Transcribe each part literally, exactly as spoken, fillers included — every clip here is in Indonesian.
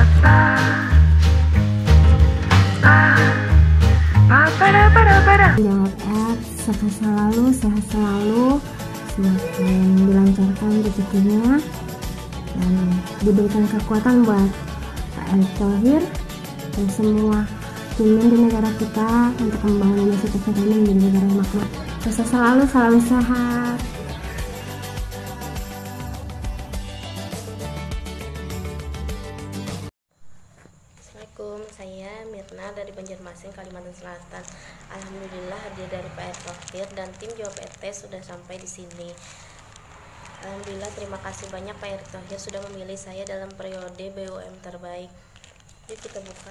Jawab X, sehat selalu, sehat selalu, semakin dilancarkan rezekinya dan diberikan kekuatan buat Pak Erick Thohir dan semua pemimpin di negara kita untuk membangun Indonesia tercinta ini menjadi negara yang makmur. Sukses selalu, salam sehat. Assalamualaikum, saya Mirna dari Banjarmasin, Kalimantan Selatan. Alhamdulillah hadiah dari Pak Erick Thohir dan tim Jawab R T sudah sampai di sini. Alhamdulillah, terima kasih banyak Pak Erick Thohir sudah memilih saya dalam periode B U M terbaik. Yuk kita buka.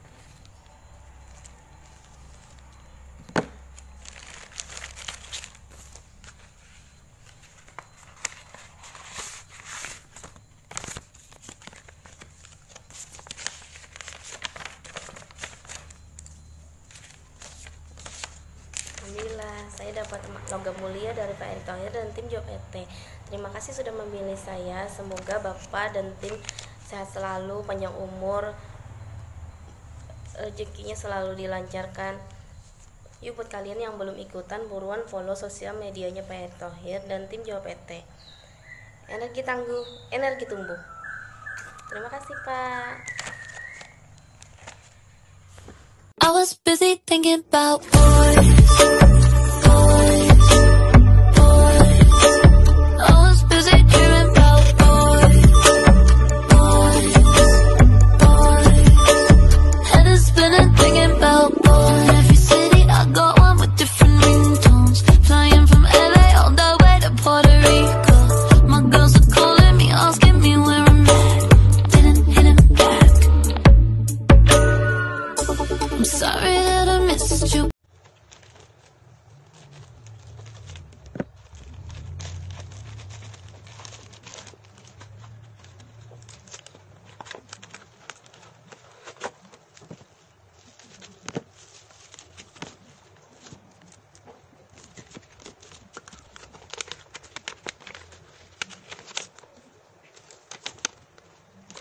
Alhamdulillah, saya dapat logam mulia dari Pak Erick Thohir dan tim Jawab R T. Terima kasih sudah memilih saya. Semoga Bapak dan tim sehat selalu, panjang umur, rezekinya selalu dilancarkan. Yuk buat kalian yang belum ikutan, buruan follow sosial medianya Pak Erick Thohir dan tim Jawab R T. Energi tangguh, energi tumbuh. Terima kasih Pak. I was busy thinking about boys.